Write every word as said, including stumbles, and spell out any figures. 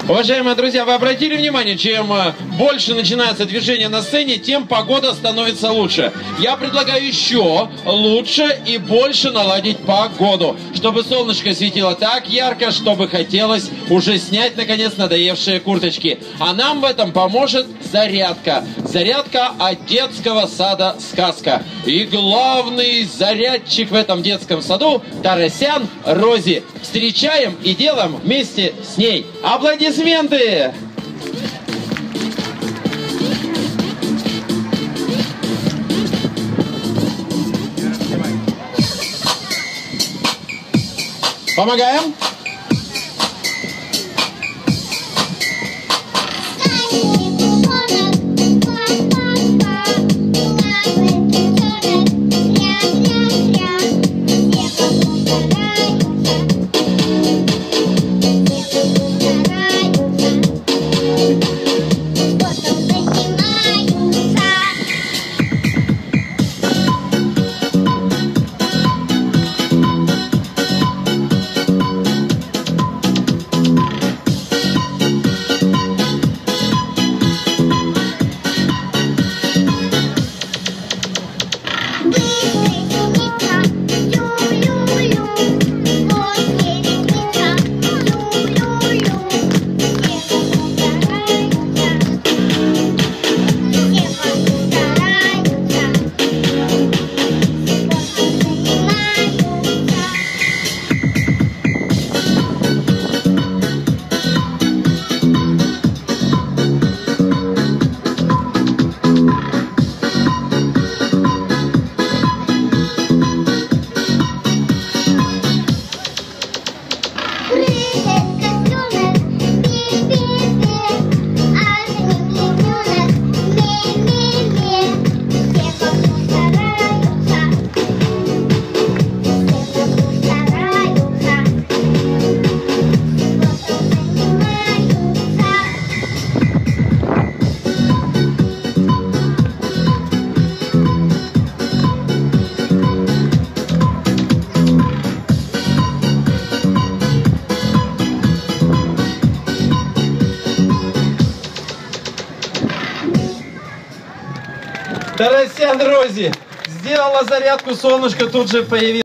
Уважаемые друзья, вы обратили внимание, чем больше начинается движение на сцене, тем погода становится лучше. Я предлагаю еще лучше и больше наладить погоду, чтобы солнышко светило так ярко, чтобы хотелось уже снять, наконец, надоевшие курточки. А нам в этом поможет зарядка. Зарядка от детского сада «Сказка». И главный зарядчик в этом детском саду – Тарасян Рози. Встречаем и делаем вместе с ней. Аплодисменты! Помогаем? Тарасян Рози сделала зарядку, солнышко тут же появилось.